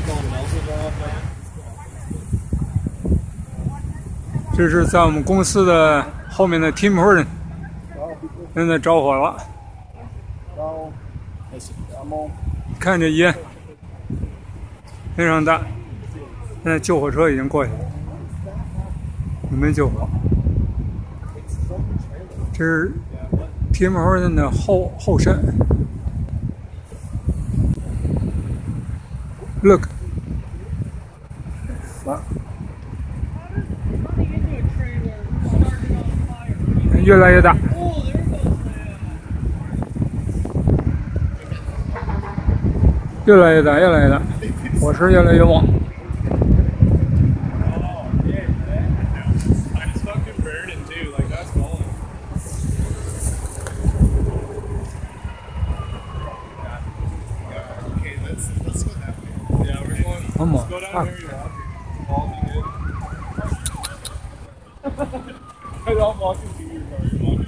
这是在我们公司的后面的 Tim Hortons， 现在着火了。看这烟非常大，现在救火车已经过去了，准备救火。这是 Tim Hortons 的后山。Look， 越来越大。越来越大，越来越大，火势越来越旺。Come on. I don't walk into your car.